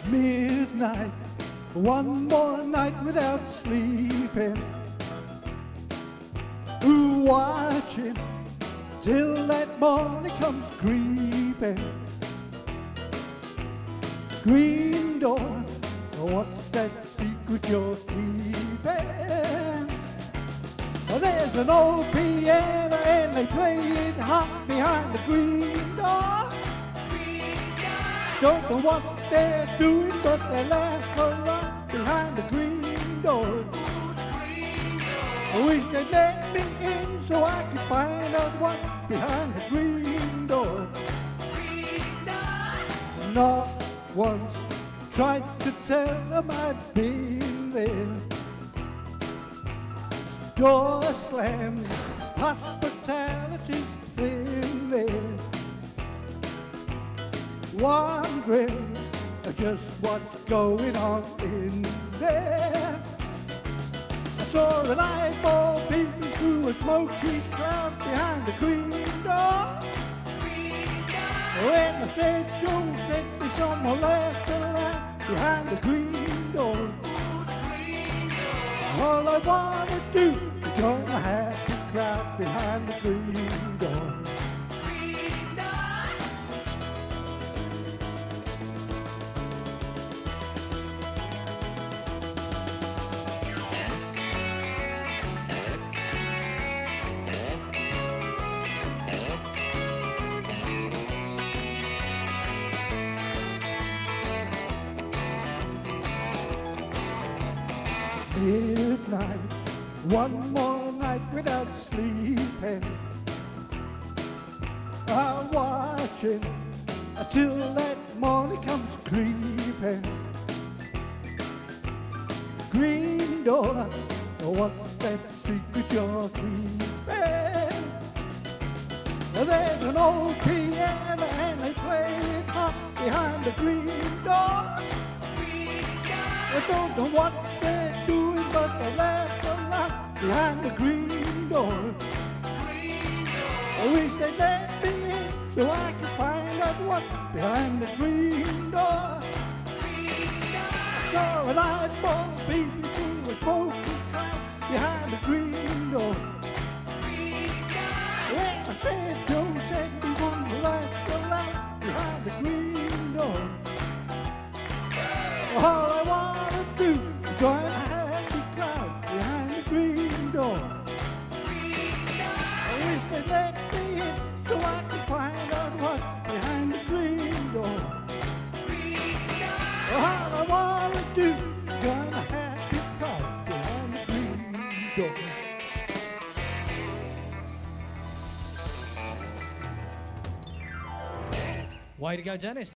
midnight, one more night without sleeping, watching till that morning comes creeping. Green door, what's that secret you're keeping? There's an old piano and they play it hot behind the green door. Don't know what they're doing, but they laugh a lot behind the green door. I wish they'd let me in so I could find out what's behind the green door. Not once tried to tell them I'd been there. Door slammed, hospitality's thin there. Wondering just what's going on in there. I saw an eyeball peeping through a smoky cloud behind the green door. When I said Joe said me, someone laughed a lot behind the green door. All I wanna do is join a happy crowd behind the green door. Midnight, one more night without sleeping, I'm watching until that morning comes creeping. Green door, what's that secret you're keeping? There's an old piano and they play it hot behind the green door. I don't know what they're doing, but they laugh a lot behind the green door. I wish they'd let me in so I could find out what's behind the green door. I saw an eyeball peeping through a smoky cloud behind the green door. When I said Joe said he wanted to laugh aloud behind the green door. All I wanna do is join a happy crowd behind the green door. I wish they'd let me in so I could find out what's behind the green door. All I wanna do is join a happy crowd behind the green door. Way to go, Dennis.